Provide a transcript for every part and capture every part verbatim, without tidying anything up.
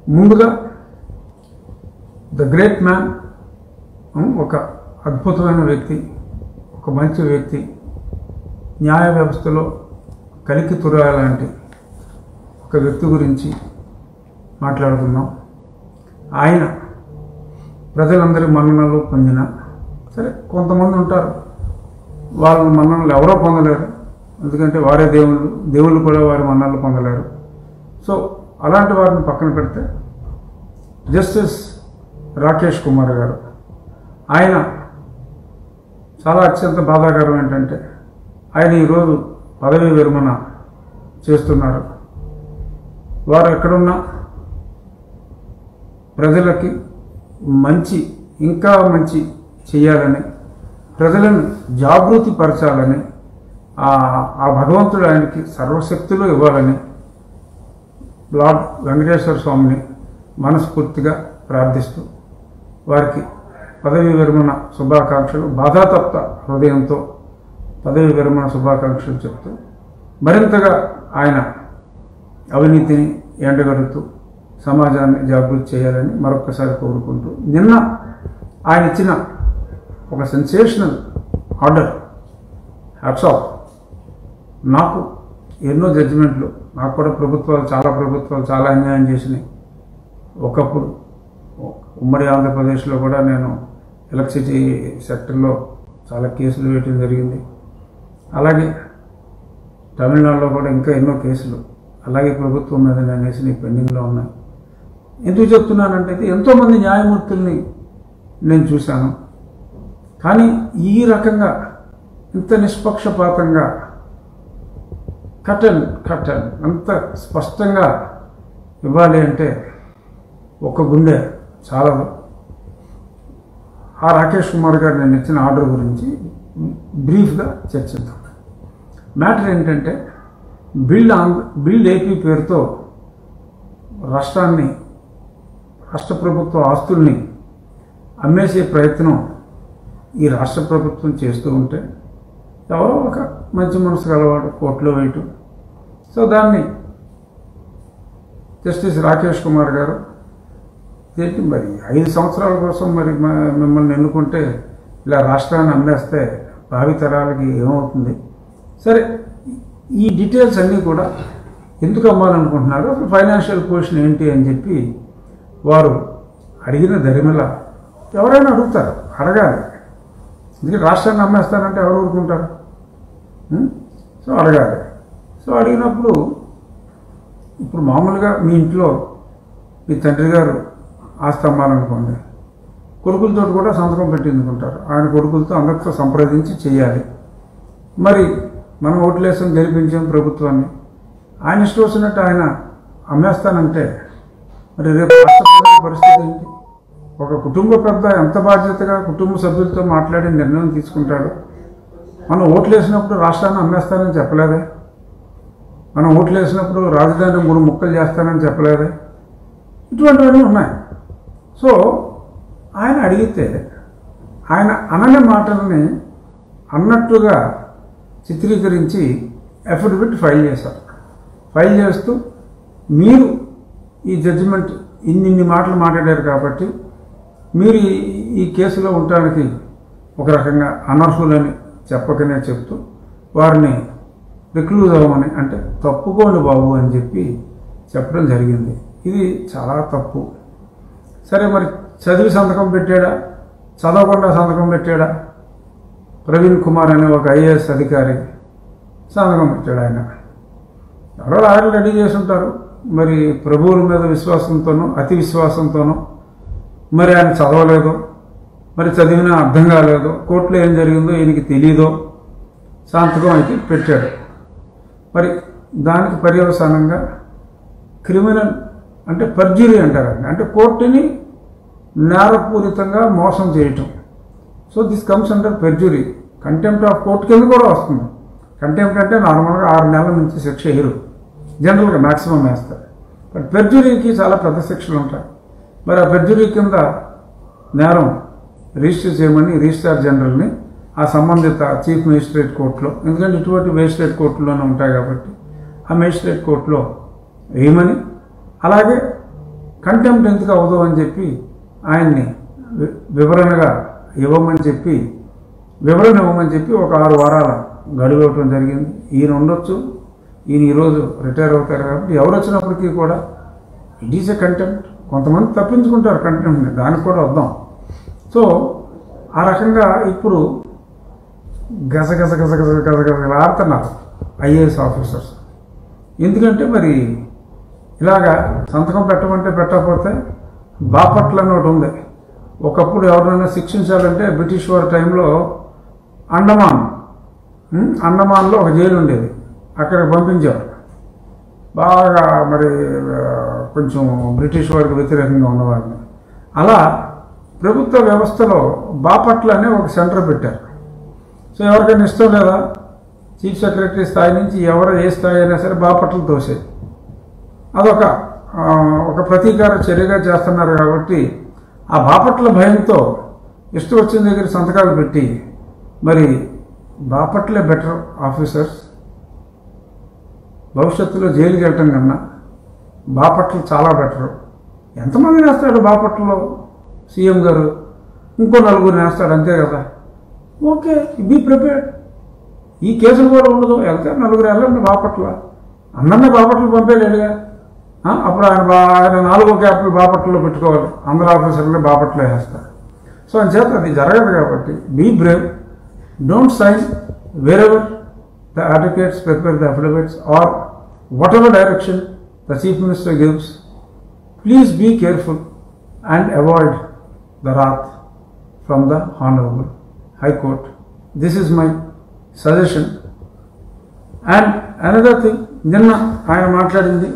ముందుగా the great man, ఒక అద్భుతమైన వ్యక్తి, ఒక మంచి వ్యక్తి, న్యాయ వ్యవస్థలో కలికి తురాయ లాంటి ఒక వ్యక్తి గురించి మాట్లాడుకుందాం. ఆయన ప్రజలందరి మన్ననలు పొందిన, సరే కొంతమంది ఉంటారు వాళ్ళ మన్ననలు ఎవరో పొందలేరు, ఎందుకంటే వారే దేవుళ్ళు, దేవుళ్ళు కూడా వారి మన్ననలు పొందలేరు. సో అలాంటి వారిని పక్కన పెడితే జస్టిస్ రాకేష్ కుమార్ గారు, ఆయన చాలా అత్యంత బాధాకరం ఏంటంటే ఆయన ఈరోజు పదవీ విరమణ చేస్తున్నారు. వారు ఎక్కడున్నా ప్రజలకి మంచి, ఇంకా మంచి చేయాలని, ప్రజలను జాగృతి పరచాలని, ఆ భగవంతుడు ఆయనకి సర్వశక్తులు ఇవ్వాలని లార్డ్ వెంకటేశ్వర స్వామిని మనస్ఫూర్తిగా ప్రార్థిస్తూ వారికి పదవీ విరమణ శుభాకాంక్షలు, బాధాతప్త హృదయంతో పదవీ విరమణ శుభాకాంక్షలు చెప్తూ మరింతగా ఆయన అవినీతిని ఎండగడుతూ సమాజాన్ని జాగృతి చేయాలని మరొకసారి కోరుకుంటూ, నిన్న ఆయన ఇచ్చిన ఒక సెన్సేషనల్ ఆర్డర్, హ్యాట్స్ ఆఫ్. నాకు ఎన్నో జడ్జిమెంట్లు, నాకు కూడా ప్రభుత్వాలు, చాలా ప్రభుత్వాలు చాలా అన్యాయం చేసినాయి. ఒకప్పుడు ఉమ్మడి ఆంధ్రప్రదేశ్లో కూడా నేను ఎలక్ట్రిసిటీ సెక్టర్లో చాలా కేసులు వేయటం జరిగింది. అలాగే తమిళనాడులో కూడా ఇంకా ఎన్నో కేసులు అలాగే ప్రభుత్వం మీద నేను వేసిన పెండింగ్లో ఉన్నాయి. ఎందుకు చెప్తున్నానంటే ఎంతోమంది న్యాయమూర్తుల్ని నేను చూశాను, కానీ ఈ రకంగా ఇంత నిష్పక్షపాతంగా కటన్ కటన్ అంత స్పష్టంగా ఇవ్వాలి అంటే ఒక గుండె చాలదు. ఆ రాకేష్ కుమార్ గారు నేను ఇచ్చిన ఆర్డర్ గురించి బ్రీఫ్గా చర్చిద్దాం. మ్యాటర్ ఏంటంటే బిల్డ్ ఆంధ్ర బిల్డ్ ఏపీ పేరుతో రాష్ట్రాన్ని, రాష్ట్ర ప్రభుత్వ ఆస్తుల్ని అమ్మేసే ప్రయత్నం ఈ రాష్ట్ర ప్రభుత్వం చేస్తూ ఉంటే ఎవరో ఒక మంచి మనసు గలవాడు కోర్టులో వేయటం. సో దాన్ని జస్టిస్ రాకేష్ కుమార్ గారు ఏంటి మరి ఐదు సంవత్సరాల కోసం మరి మిమ్మల్ని ఎన్నుకుంటే ఇలా రాష్ట్రాన్ని అమ్మేస్తే భావితరాలకి ఏమవుతుంది? సరే, ఈ డీటెయిల్స్ అన్నీ కూడా ఎందుకు అమ్మాలనుకుంటున్నారు, అసలు ఫైనాన్షియల్ పొజిషన్ ఏంటి అని చెప్పి వారు అడిగిన దరిమిల ఎవరైనా అడుగుతారు, అడగాలి. ఎందుకంటే రాష్ట్రాన్ని అమ్మేస్తానంటే ఎవరు ఊరుకుంటారు? సో అడగాలి. సో అడిగినప్పుడు ఇప్పుడు మామూలుగా మీ ఇంట్లో మీ తండ్రి గారు ఆస్తి అమ్మాలనుకోండి, కొడుకులతో కూడా సంతకం పెట్టించుకుంటారు. ఆయన కొడుకులతో అందరితో సంప్రదించి చేయాలి. మరి మనం ఓట్లేసాం, గెలిపించాం ప్రభుత్వాన్ని, ఆయన ఇష్టం వచ్చినట్టు ఆయన అమ్మేస్తానంటే మరి రేపు రాష్ట్ర పరిస్థితి ఏంటి? ఒక కుటుంబ పెద్ద ఎంత బాధ్యతగా కుటుంబ సభ్యులతో మాట్లాడి నిర్ణయం తీసుకుంటాడు. మనం ఓట్లు వేసినప్పుడు రాష్ట్రాన్ని అమ్మేస్తానని చెప్పలేదే, మనం ఓట్లు వేసినప్పుడు రాజధాని మూడు ముక్కలు చేస్తానని చెప్పలేదే, ఇటువంటివన్నీ ఉన్నాయి. సో ఆయన అడిగితే ఆయన అనని మాటలని అన్నట్టుగా చిత్రీకరించి అఫిడవిట్ ఫైల్ చేశారు. ఫైల్ చేస్తూ మీరు ఈ జడ్జిమెంట్ ఇన్నిన్ని మాటలు మాట్లాడారు కాబట్టి మీరు ఈ కేసులో ఉండడానికి ఒక రకంగా అనర్హులని చెప్పకనే చెప్తూ వారిని రిక్లూజ్ అవ్వమని, అంటే తప్పుకోండి బాబు అని చెప్పి చెప్పడం జరిగింది. ఇది చాలా తప్పు. సరే, మరి చదివి సంతకం పెట్టాడా, చదవకుండా సంతకం పెట్టాడా? ప్రవీణ్ కుమార్ అనే ఒక ఐఏఎస్ అధికారి సంతకం పెట్టాడు. ఆయన ఎవరో లాయర్లు రెడీ చేసి ఉంటారు, మరి ప్రభువుల మీద విశ్వాసంతోనూ అతి విశ్వాసంతోనూ మరి ఆయన చదవలేదో, మరి చదివినా అర్థం కాలేదో, కోర్టులో ఏం జరిగిందో ఈయనకి తెలియదో సంతకం అయితే పెట్టాడు. మరి దానికి పర్యవసానంగా క్రిమినల్ అంటే పర్జరీ అంటారండి, అంటే కోర్టుని నేరపూరితంగా మోసం చేయటం. So this comes under perjury. Contempt of court కింద కూడా వస్తుంది. కంటెంప్ట్ అంటే నార్మల్గా ఆరు నెలల నుంచి శిక్ష వేయరు, జనరల్గా మ్యాక్సిమం వేస్తారు. బట్ పెర్జరీకి చాలా పెద్ద శిక్షలు ఉంటాయి. మరి ఆ పెర్జరీ కింద నేరం రిజిస్టర్ చేయమని రిజిస్ట్రార్ జనరల్ని ఆ సంబంధిత చీఫ్ మేజిస్ట్రేట్ కోర్టులో, ఎందుకంటే ఇటువంటి మేజిస్ట్రేట్ కోర్టులోనే ఉంటాయి కాబట్టి ఆ మేజిస్ట్రేట్ కోర్టులో వేయమని, అలాగే కంటెంప్ట్ ఎందుకు అవ్వదు అని చెప్పి ఆయన్ని వివరణగా ఇవ్వమని చెప్పి వివరణ ఇవ్వమని చెప్పి ఒక ఆరు వారాల గడువు ఇవ్వటం జరిగింది. ఈయన ఉండొచ్చు, ఈయన ఈరోజు రిటైర్ అవుతారు కాబట్టి ఎవరు వచ్చినప్పటికీ కూడా ఇట్ ఈస్ ఎ కంటెంప్ట్. కొంతమంది తప్పించుకుంటారు కంటెంప్ట్ని, దానికి కూడా వద్దాం. సో ఆ రకంగా ఇప్పుడు గజ గజ గజ గజ గజ గజ ఆడుతున్నారు ఐఏఎస్ ఆఫీసర్స్. ఎందుకంటే మరి ఇలాగా సంతకం పెట్టమంటే పెట్టకపోతే బాపట్ల అని ఒకటి ఉంది. ఒకప్పుడు ఎవరినైనా శిక్షించాలంటే బ్రిటిష్ వారి టైంలో అండమాన్ అండమాన్లో ఒక జైలు ఉండేది, అక్కడికి పంపించారు. బాగా మరి కొంచెం బ్రిటిష్ వారికి వ్యతిరేకంగా ఉన్నవారిని. అలా ప్రభుత్వ వ్యవస్థలో బాపట్ల అనే ఒక సెంటర్ పెట్టారు. సో ఎవరికైనా ఇష్టం లేదా చీఫ్ సెక్రటరీ స్థాయి నుంచి ఎవరు ఏ స్థాయి అయినా సరే బాపట్ల తోసేది. అదొక ఒక ప్రతీకార చర్యగా చేస్తున్నారు. కాబట్టి ఆ బాపట్ల భయంతో ఇష్టం వచ్చిన దగ్గర సంతకాలు పెట్టి మరి బాపట్లే బెటర్ ఆఫీసర్స్. భవిష్యత్తులో జైలుకి వెళ్ళటం కన్నా బాపట్ల చాలా బెటరు. ఎంతమంది వేస్తాడు బాపట్లలో సీఎం గారు? ఇంకో నలుగురు వేస్తాడు, అంతే కదా. Okay, be prepared. ఈ కేసులు కూడా ఉండదు, వెళ్తే నలుగురు వెళ్ళండి బాపట్ల. అందరినీ బాపట్ల పంపేలేడుగా. అప్పుడు ఆయన బా ఆయన నాలుగో క్యాపిటల్ బాపట్లలో పెట్టుకోవాలి, అందరు ఆఫీసర్లు బాపట్ల వేస్తారు. సో అని చేత అది జరగదు. కాబట్టి be brave, don't sign wherever the advocates prepare the affidavits or whatever direction the chief minister gives. Please be careful and avoid the wrath from the Honorable High Court. This is my suggestion. And another thing, నిన్న ఆయన మాట్లాడింది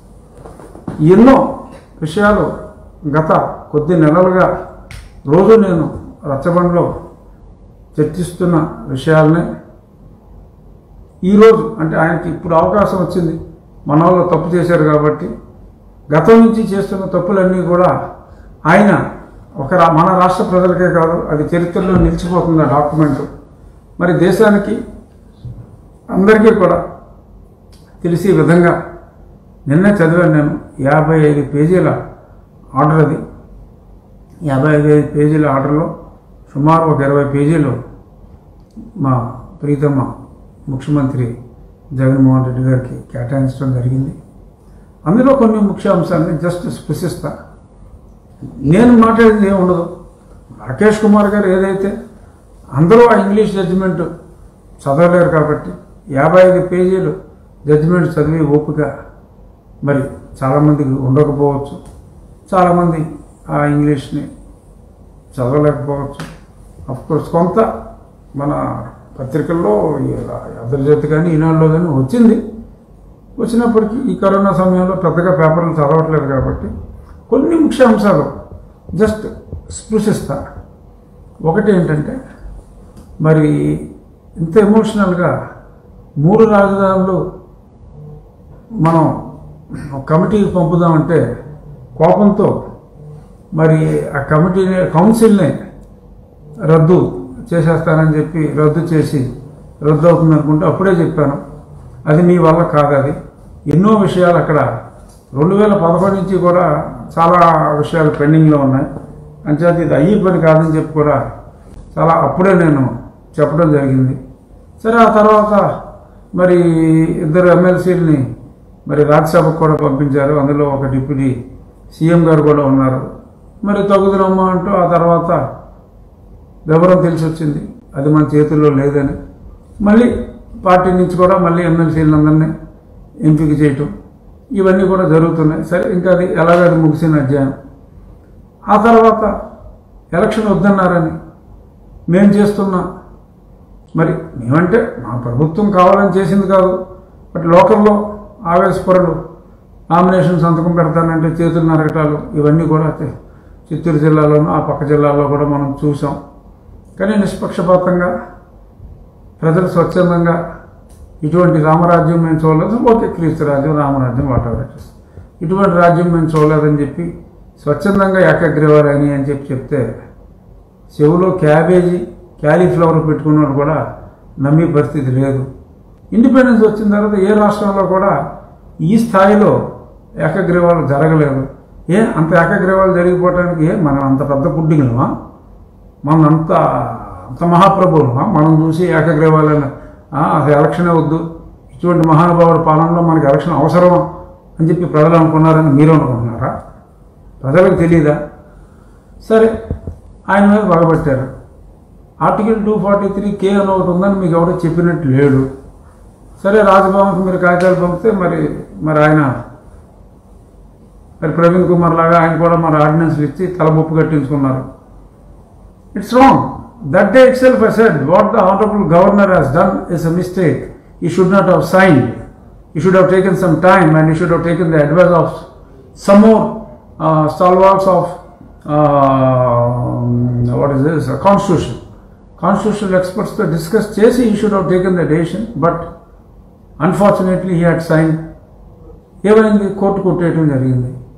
ఎన్నో విషయాలు గత కొద్ది నెలలుగా రోజు నేను రచ్చబండలో చర్చిస్తున్న విషయాలనే ఈరోజు అంటే ఆయనకి ఇప్పుడు అవకాశం వచ్చింది. మన వాళ్ళు తప్పు చేశారు కాబట్టి గతం నుంచి చేస్తున్న తప్పులన్నీ కూడా ఆయన ఒక మన రాష్ట్ర ప్రజలకే కాదు, అది చరిత్రలో నిలిచిపోతుంది ఆ డాక్యుమెంట్. మరి దేశానికి అందరికీ కూడా తెలిసే విధంగా నిన్నే చదివాను నేను. యాభై ఐదు పేజీల ఆర్డర్ అది. యాభై ఐదు ఐదు పేజీల ఆర్డర్లో సుమారు ఒక ఇరవై పేజీలు మా ప్రీతమ్మ ముఖ్యమంత్రి జగన్మోహన్ రెడ్డి గారికి కేటాయించడం జరిగింది. అందులో కొన్ని ముఖ్య అంశాలని జస్ట్ స్పృశిస్తా. నేను మాట్లాడేది ఏమి ఉండదు. రాకేష్ కుమార్ గారు ఏదైతే అందరూ ఆ ఇంగ్లీష్ జడ్జిమెంట్ చదవలేరు కాబట్టి యాభై ఐదు పేజీలు జడ్జిమెంట్ చదివి ఓపిక మరి చాలామందికి ఉండకపోవచ్చు, చాలామంది ఆ ఇంగ్లీష్ని చదవలేకపోవచ్చు. అఫ్కోర్స్ కొంత మన పత్రికల్లో ఆంధ్రజ్యోతి కానీ ఈనాడులో కానీ వచ్చింది. వచ్చినప్పటికీ ఈ కరోనా సమయంలో పెద్దగా పేపర్లు చదవట్లేదు కాబట్టి కొన్ని ముఖ్య అంశాలు జస్ట్ స్పృశిస్తా. ఒకటి ఏంటంటే మరి ఇంత ఎమోషనల్గా మూడు రాజధానులు మనం కమిటీకి పంపుదామంటే కోపంతో మరి ఆ కమిటీని కౌన్సిల్ని రద్దు చేసేస్తానని చెప్పి రద్దు చేసి రద్దు అవుతుంది అనుకుంటే అప్పుడే చెప్పాను అది మీ వల్ల కాదు. అది ఎన్నో విషయాలు అక్కడ రెండు వేల పదకొండు నుంచి కూడా చాలా విషయాలు పెండింగ్లో ఉన్నాయి. అంచేత ఇది అయ్యి పని కాదని చెప్పి కూడా చాలా అప్పుడే నేను చెప్పడం జరిగింది. సరే ఆ తర్వాత మరి ఇద్దరు ఎమ్మెల్సీలని మరి రాజ్యసభకు కూడా పంపించారు. అందులో ఒక డిప్యూటీ సీఎం గారు కూడా ఉన్నారు. మరి తగుదరమ్మ అంటూ ఆ తర్వాత వివరం తెలిసి వచ్చింది అది మన చేతుల్లో లేదని. మళ్ళీ పార్టీ నుంచి కూడా మళ్ళీ ఎమ్మెల్సీలందరినీ ఎంపిక చేయటం ఇవన్నీ కూడా జరుగుతున్నాయి. సరే ఇంకా అది ఎలాగది ముగిసిన అధ్యాయం. ఆ తర్వాత ఎలక్షన్ వద్దన్నారని మేము చేస్తున్న మరి మేమంటే మా ప్రభుత్వం కావాలని చేసింది కాదు, బట్ లోకల్లో ఆవేశపరులు నామినేషన్ సంతకం పెడతానంటే చేతులు నరకటాలు ఇవన్నీ కూడా చిత్తూరు జిల్లాలోనూ ఆ పక్క జిల్లాల్లో కూడా మనం చూసాం. కానీ నిష్పక్షపాతంగా ప్రజలు స్వచ్ఛందంగా ఇటువంటి రామరాజ్యం మేము చూడలేదు, ఓకే క్రీస్తు రాజ్యం రామరాజ్యం వాటెవర్ ఇటువంటి రాజ్యం మేము చూడలేదని చెప్పి స్వచ్ఛందంగా ఏకగ్రీవాలని అని చెప్పి చెప్తే చెవులో క్యాబేజీ క్యాలీఫ్లవర్ పెట్టుకున్నవాడు కూడా నమ్మే పరిస్థితి లేదు. ఇండిపెండెన్స్ వచ్చిన తర్వాత ఏ రాష్ట్రంలో కూడా ఈ స్థాయిలో ఏకగ్రీవాలు జరగలేదు. ఏ అంత ఏకగ్రీవాలు జరిగిపోవటానికి ఏ మనం అంత పెద్ద పుడ్డింగ్లమా, మనం అంత అంత మహాప్రభువులమా మనం చూసి ఏకగ్రీవాలని అసలు ఎలక్షనే వద్దు, ఇటువంటి మహానుభావుల పాలనలో మనకి ఎలక్షన్ అవసరం అని చెప్పి ప్రజలు అనుకున్నారని మీరు అనుకుంటున్నారా? ప్రజలకు తెలియదా? సరే, ఆయన మీద పగబట్టారు. Article two forty three K అని ఒకటి ఉందని మీకు ఎవరో చెప్పినట్టు లేడు. సరే, రాజ్భవన్కి మీరు కాగితాలు పంపితే మరి మరి ఆయన మరి ప్రవీణ్ కుమార్ లాగా ఆయన కూడా మరి ఆర్డినెన్స్లు ఇచ్చి తలబొప్పు కట్టించుకున్నారు. It's wrong. That day itself I said what the honourable governor has done is a mistake. He should not have signed. He should have taken some time and he should have taken the advice of some more uh, stalwarts of uh, what is this? A constitution. Constitutional experts to discuss chesi, he should have taken the decision, but unfortunately he had signed. ఏమైంది? Court కొట్టేయటం జరిగింది.